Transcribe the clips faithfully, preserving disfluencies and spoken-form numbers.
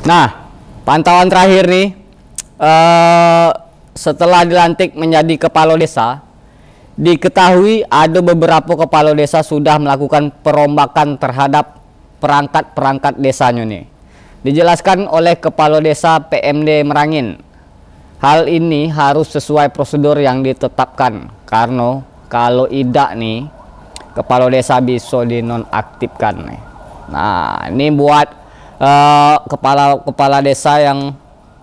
Nah, pantauan terakhir nih, eh, setelah dilantik menjadi kepala desa, diketahui ada beberapa kepala desa sudah melakukan perombakan terhadap perangkat-perangkat desanya nih. Dijelaskan oleh Kepala Desa P M D Merangin, hal ini harus sesuai prosedur yang ditetapkan, karena kalau tidak nih, kepala desa bisa dinonaktifkan nih. Nah, ini buat uh, kepala kepala desa yang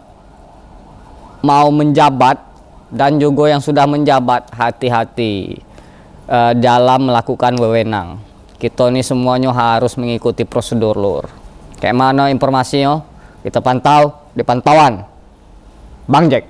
mau menjabat dan juga yang sudah menjabat, hati-hati uh, dalam melakukan wewenang. Kita ini semuanya harus mengikuti prosedur, lur. Kayak mana informasinya? Kita pantau di pantauan Bang Jack.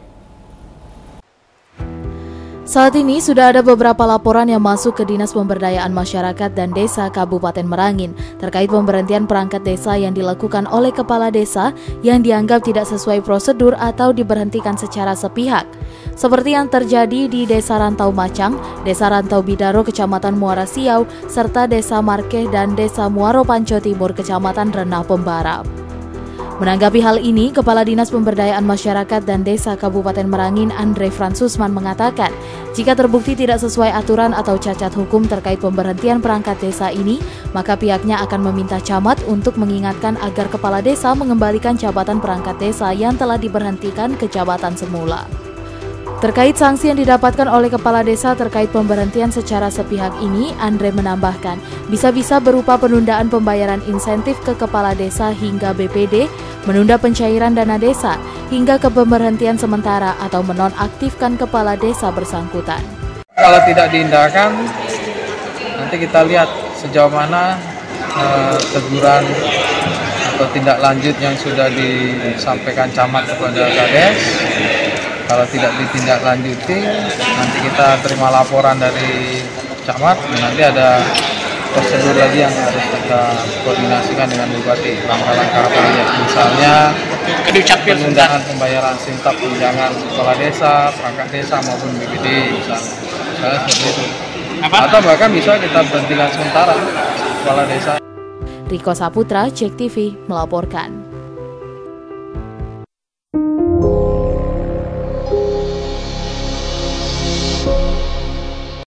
Saat ini sudah ada beberapa laporan yang masuk ke Dinas Pemberdayaan Masyarakat dan Desa Kabupaten Merangin terkait pemberhentian perangkat desa yang dilakukan oleh kepala desa yang dianggap tidak sesuai prosedur atau diberhentikan secara sepihak. Seperti yang terjadi di Desa Rantau Macang, Desa Rantau Bidaro Kecamatan Muara Siau, serta Desa Markeh dan Desa Muaro Panco Timur Kecamatan Renah Pembarap. Menanggapi hal ini, Kepala Dinas Pemberdayaan Masyarakat dan Desa Kabupaten Merangin Andre Fransusman mengatakan, jika terbukti tidak sesuai aturan atau cacat hukum terkait pemberhentian perangkat desa ini, maka pihaknya akan meminta camat untuk mengingatkan agar kepala desa mengembalikan jabatan perangkat desa yang telah diberhentikan ke jabatan semula. Terkait sanksi yang didapatkan oleh kepala desa terkait pemberhentian secara sepihak ini, Andre menambahkan, bisa-bisa berupa penundaan pembayaran insentif ke kepala desa hingga B P D, menunda pencairan dana desa, hingga ke pemberhentian sementara atau menonaktifkan kepala desa bersangkutan. Kalau tidak diindahkan, nanti kita lihat sejauh mana eh, teguran atau tindak lanjut yang sudah disampaikan camat kepada Kades. Kalau tidak ditindaklanjuti, nanti kita terima laporan dari camat, nanti ada prosedur lagi yang harus kita koordinasikan dengan Bupati. Langkah-langkah apa aja? Misalnya penundaan pembayaran sintap tunjangan kepala desa, perangkat desa maupun B P D, misalnya, misalnya seperti itu. Atau bahkan bisa kita berhentikan sementara kepala desa. Riko Saputra, Jek T V melaporkan.